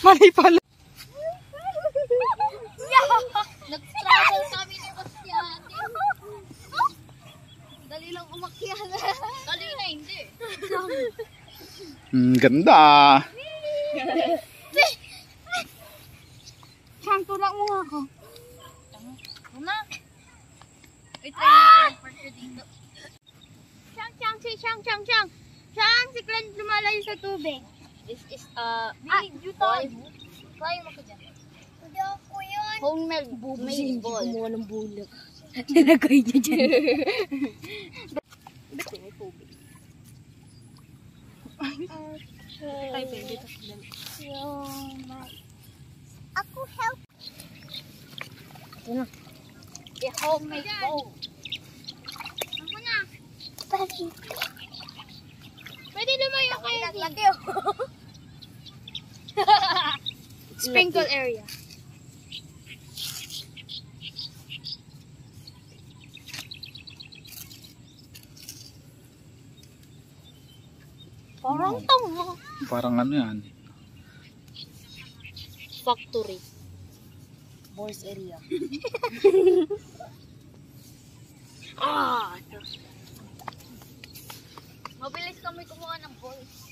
Mali pala. Nag-struggle kami ni Bastian. Dali lang umakyat. Dali na hindi. Ganda. Chang, tulak mo nga ako. Muna. Wait, try natin yung part ko dito. Chang, si Glenn lumalayo sa tubig. This is a ball. Try mo ko dyan. Hindi ako yun. Homemade ball. Gumawa ng bulak. Nilagay niya dyan. Ba't may tubig? Ay, baby. Ako help. Ito na. A homemade bowl. Ako na. Pwede lumayo kayo dito. Sprinkle area. Parang tama. Parang ano yan. Factory. Boys area. Ito. Mabilis kami kumuha ng boys.